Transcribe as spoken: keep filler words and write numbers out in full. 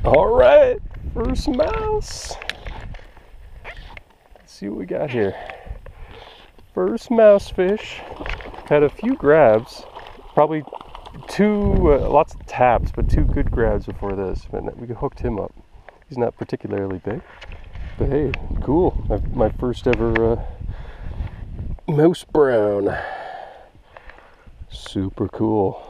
All right, first mouse. Let's see what we got here. First mouse fish. Had a few grabs, probably two, uh, lots of taps, but two good grabs before this. But we hooked him up. He's not particularly big, but hey, cool. My, my first ever uh, mouse brown. Super cool.